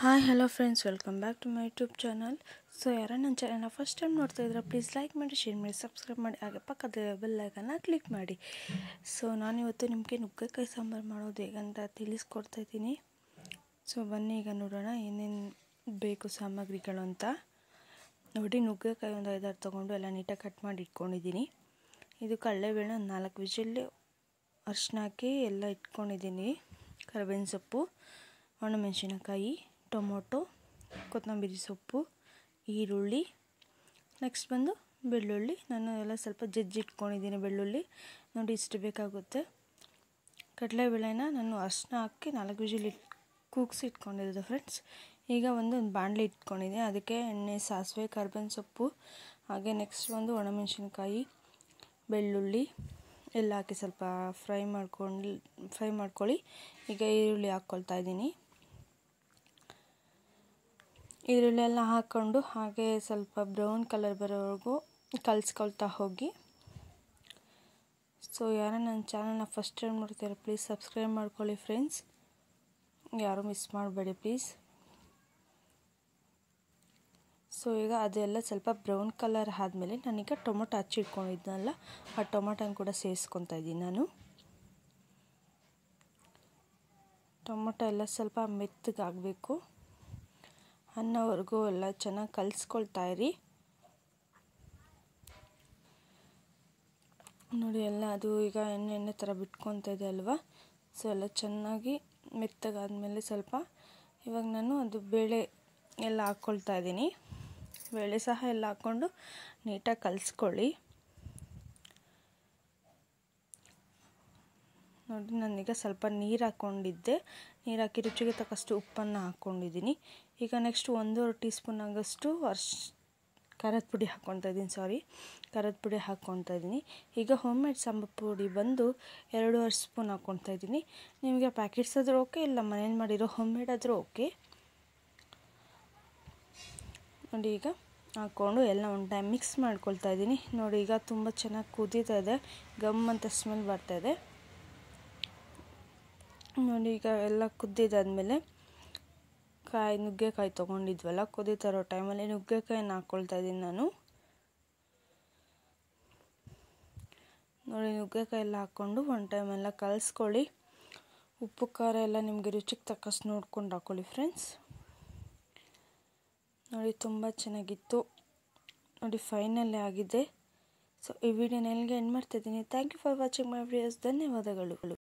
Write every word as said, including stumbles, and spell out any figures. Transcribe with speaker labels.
Speaker 1: Hi hello friends, welcome back to my YouTube channel. So ಯಾರು ನನ್ನ ಚಾನಲ್ನ first time ನೋಡ್ತಾ ಇದ್ರೆ ಪ್ಲೀಸ್ ಲೈಕ್ ಮಾಡಿ, ಶೇರ್ ಮಾಡಿ, ಸಬ್ಸ್ಕ್ರೈಬ್ ಮಾಡಿ, ಹಾಗೆ ಪಕ್ಕದ ಬೆಲ್ ಐಕನ್ನ ಕ್ಲಿಕ್ ಮಾಡಿ. ಸೊ ನಾನಿವತ್ತು ನಿಮಗೆ ನುಗ್ಗೆಕಾಯಿ ಸಾಂಬಾರು ಮಾಡೋದು ಹೇಗಂತ ತಿಳಿಸ್ಕೊಡ್ತಾ ಇದ್ದೀನಿ. ಸೊ ಬನ್ನಿ ಈಗ ನೋಡೋಣ ಏನೇನು ಬೇಕು ಸಾಮಗ್ರಿಗಳು ಅಂತ. ನೋಡಿ, ನುಗ್ಗೆಕಾಯಿ ಒಂದು ಐದಾರು ತೊಗೊಂಡು ಎಲ್ಲ ನೀಟಾಗಿ ಕಟ್ ಮಾಡಿ ಇಟ್ಕೊಂಡಿದ್ದೀನಿ. ಇದು ಕಡಲೆಬೇಳೆ ಒಂದು ನಾಲ್ಕು ವಿಷಲ್ ಅರಿಶಿನ ಹಾಕಿ ಎಲ್ಲ ಇಟ್ಕೊಂಡಿದ್ದೀನಿ. ಕರಿಬೇವಿನ ಸೊಪ್ಪು, ಒಣಮೆಣಸಿನಕಾಯಿ, ಟೊಮೊಟೊ, ಕೊತ್ತಂಬರಿ ಸೊಪ್ಪು, ಈರುಳ್ಳಿ, ನೆಕ್ಸ್ಟ್ ಬಂದು ಬೆಳ್ಳುಳ್ಳಿ. ನಾನು ಎಲ್ಲ ಸ್ವಲ್ಪ ಜಜ್ಜಿ ಇಟ್ಕೊಂಡಿದ್ದೀನಿ ಬೆಳ್ಳುಳ್ಳಿ. ನೋಡಿ, ಇಷ್ಟು ಬೇಕಾಗುತ್ತೆ. ಕಡಲೆಬೇಳೆನ ನಾನು ಅರಿಶಿನ ಹಾಕಿ ನಾಲ್ಕು ವಿಷಲ್ ಇಟ್ಟು ಕೂಗಿಸಿ ಇಟ್ಕೊಂಡಿದ್ದೆ ಫ್ರೆಂಡ್ಸ್. ಈಗ ಒಂದು ಒಂದು ಬಾಣಲೆ ಇಟ್ಕೊಂಡಿದ್ದೀನಿ. ಅದಕ್ಕೆ ಎಣ್ಣೆ, ಸಾಸಿವೆ, ಕರಿಬೇವಿನ ಸೊಪ್ಪು, ಹಾಗೆ ನೆಕ್ಸ್ಟ್ ಒಂದು ಒಣಮೆಣಸಿನಕಾಯಿ, ಬೆಳ್ಳುಳ್ಳಿ ಎಲ್ಲ ಹಾಕಿ ಸ್ವಲ್ಪ ಫ್ರೈ ಮಾಡ್ಕೊಂಡು ಫ್ರೈ ಮಾಡ್ಕೊಳ್ಳಿ. ಈಗ ಈರುಳ್ಳಿ ಹಾಕ್ಕೊಳ್ತಾ ಇದ್ದೀನಿ. ಈರುಳ್ಳಿ ಎಲ್ಲ ಹಾಕ್ಕೊಂಡು ಹಾಗೆ ಸ್ವಲ್ಪ ಬ್ರೌನ್ ಕಲರ್ ಬರೋವರೆಗೂ ಕಲಿಸ್ಕೊಳ್ತಾ ಹೋಗಿ. ಸೊ ಯಾರು ನನ್ನ ಚಾನಲ್ನ ಫಸ್ಟ್ ಟೈಮ್ ನೋಡ್ತೀರಾ ಪ್ಲೀಸ್ ಸಬ್ಸ್ಕ್ರೈಬ್ ಮಾಡ್ಕೊಳ್ಳಿ ಫ್ರೆಂಡ್ಸ್, ಯಾರು ಮಿಸ್ ಮಾಡಬೇಡಿ ಪ್ಲೀಸ್. ಸೊ ಈಗ ಅದೆಲ್ಲ ಸ್ವಲ್ಪ ಬ್ರೌನ್ ಕಲರ್ ಆದಮೇಲೆ ನಾನೀಗ ಟೊಮೊಟೊ ಹಚ್ಚಿಟ್ಕೊಂಡಿದ್ನಲ್ಲ, ಆ ಟೊಮೊಟೊನ ಕೂಡ ಸೇರಿಸ್ಕೊತಾ ಇದ್ದೀನಿ ನಾನು. ಟೊಮೊಟೊ ಎಲ್ಲ ಸ್ವಲ್ಪ ಮೆತ್ತಗಾಗಬೇಕು ಅನ್ನೋವರೆಗೂ ಎಲ್ಲ ಚೆನ್ನಾಗಿ ಕಲಿಸ್ಕೊಳ್ತಾ ಇರಿ. ನೋಡಿ, ಎಲ್ಲ ಅದು ಈಗ ಎಣ್ಣೆ ಎಣ್ಣೆ ಥರ ಬಿಟ್ಕೊತಾ ಇದೆ ಅಲ್ವಾ. ಸೊ ಎಲ್ಲ ಚೆನ್ನಾಗಿ ಮೆತ್ತಗಾದ್ಮೇಲೆ ಸ್ವಲ್ಪ ಇವಾಗ ನಾನು ಅದು ಬೇಳೆ ಎಲ್ಲ ಹಾಕ್ಕೊಳ್ತಾ ಇದ್ದೀನಿ. ಬೇಳೆ ಸಹ ಎಲ್ಲ ಹಾಕ್ಕೊಂಡು ನೀಟಾಗಿ ಕಲಿಸ್ಕೊಳ್ಳಿ. ನೋಡಿ, ನಾನೀಗ ಸ್ವಲ್ಪ ನೀರು ಹಾಕ್ಕೊಂಡಿದ್ದೆ. ನೀರು ಹಾಕಿ ರುಚಿಗೆ ತಕ್ಕಷ್ಟು ಉಪ್ಪನ್ನು ಹಾಕ್ಕೊಂಡಿದ್ದೀನಿ. ಈಗ ನೆಕ್ಸ್ಟ್ ಒಂದೂವರೆ ಟೀ ಸ್ಪೂನ್ ಆಗೋಷ್ಟು ಅರ್ಶ್ ಖಾರದ ಪುಡಿ ಹಾಕ್ಕೊತಾ ಇದ್ದೀನಿ ಸಾರಿ ಖಾರದ ಪುಡಿ ಹಾಕ್ಕೊತಾ ಇದ್ದೀನಿ. ಈಗ ಹೋಮ್ ಮೇಡ್ ಸಾಂಬಾರು ಪುಡಿ ಬಂದು ಎರಡೂವರೆ ಸ್ಪೂನ್ ಹಾಕ್ಕೊತಾ ಇದ್ದೀನಿ. ನಿಮಗೆ ಪ್ಯಾಕೆಟ್ಸ್ ಆದರೂ ಓಕೆ, ಇಲ್ಲ ಮನೇಲಿ ಮಾಡಿರೋ ಹೋಮ್ ಮೇಡ್ ಆದರೂ ಓಕೆ. ನೋಡಿ, ಈಗ ಹಾಕ್ಕೊಂಡು ಎಲ್ಲ ಒಂದು ಟೈಮ್ ಮಿಕ್ಸ್ ಮಾಡ್ಕೊಳ್ತಾ ಇದ್ದೀನಿ. ನೋಡಿ, ಈಗ ತುಂಬ ಚೆನ್ನಾಗಿ ಕುದೀತಾ ಇದೆ, ಗಮ್ ಅಂತ ಸ್ಮೆಲ್ ಬರ್ತಾಯಿದೆ. ನೋಡಿ, ಈಗ ಎಲ್ಲ ಕುದ್ದಿದ್ದಾದಮೇಲೆ ಕಾಯಿ ನುಗ್ಗೆಕಾಯಿ ತೊಗೊಂಡಿದ್ವಲ್ಲ, ಕುದೀತಾ ಇರೋ ಟೈಮಲ್ಲಿ ನುಗ್ಗೆಕಾಯಿನ ಹಾಕ್ಕೊಳ್ತಾ ಇದ್ದೀನಿ ನಾನು. ನೋಡಿ, ನುಗ್ಗೆಕಾಯಿ ಎಲ್ಲ ಹಾಕ್ಕೊಂಡು ಒಂದು ಟೈಮ್ ಎಲ್ಲ ಕಲಿಸ್ಕೊಳ್ಳಿ. ಉಪ್ಪು ಖಾರ ಎಲ್ಲ ನಿಮಗೆ ರುಚಿಗೆ ತಕ್ಕಷ್ಟು ನೋಡ್ಕೊಂಡು ಹಾಕ್ಕೊಳ್ಳಿ ಫ್ರೆಂಡ್ಸ್. ನೋಡಿ, ತುಂಬ ಚೆನ್ನಾಗಿತ್ತು. ನೋಡಿ, ಫೈನಲ್ಲೇ ಆಗಿದೆ. ಸೊ ಈ ವಿಡಿಯೋನ ಎಲ್ಲಿಗೆ ಎಂಡ್ ಮಾಡ್ತಿದ್ದೀನಿ. Thank you for watching my videos. ಧನ್ಯವಾದಗಳು.